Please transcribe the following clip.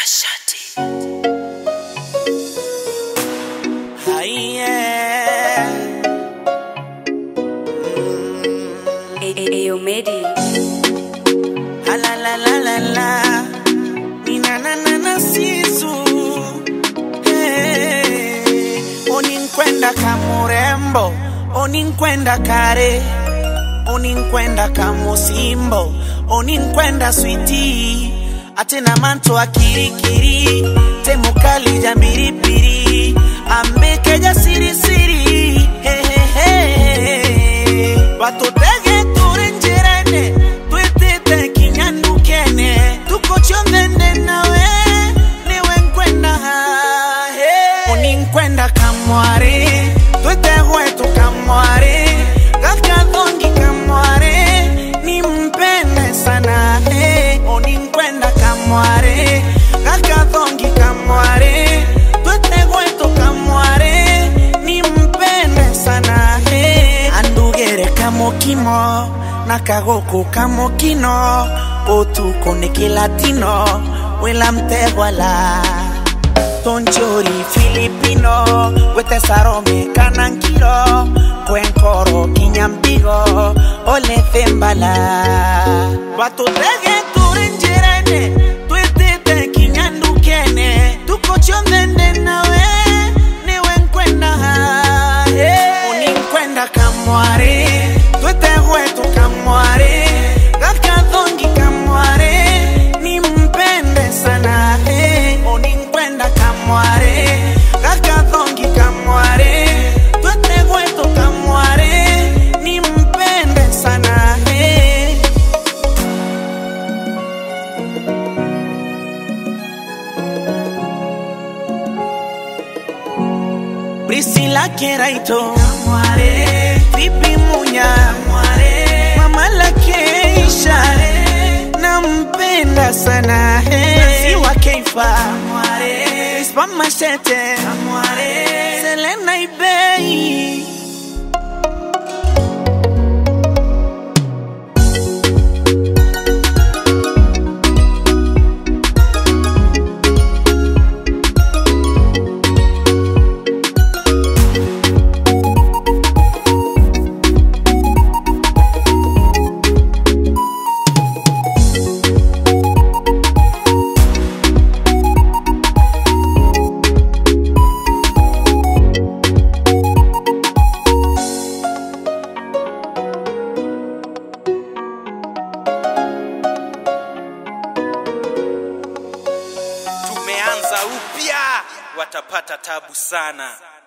Tanashati. Ayo Medi. La la la la la. Nina na na na sisu. Hey. Oninkwenda kamurembo, oninkwenda kare, oninkwenda kamusimbo, oninkwenda sweetie. Atena manto akirikiri, temukali jambiripiri, ambekeja siri siri. Hey hey hey. Batotege turenjerene, tuetete kinyandukene, tukochondende nawe, niwe nkwenda hey. Oninkwenda kamware, tuete huetu kamware, kakadongi kamware, nimpende sana hey. Oninkwenda kamware, kakadongi kamware, tuete huetu kamware, nimpende sana hey. Andugere kamokimo, nakagoko kamokino, otuko nekilatino, wela mtewala. Tonchori Filipino, wete sarome kanankiro, kwenkoro kinyambigo, ole fembala. Batotege turenjerene, tuetete kinyandukene, tukochondende nawe, niwe nkwenda hey. Oninkwenda kamware, tuete huetu kamware, kakadongi kamware, nimpende sana hey. Oninkwenda kamware, kakadongi kamware, tuete huetu kamware, nimpende sana hey. Priscilla Keraito kamware, Pipi Munya kamware, Mama la Keisha nampenda sana hey. Siwa Keifa kamware, Ispa Machete kamware, Selena Ibei. Tumeanza upya, watapata tabu sana.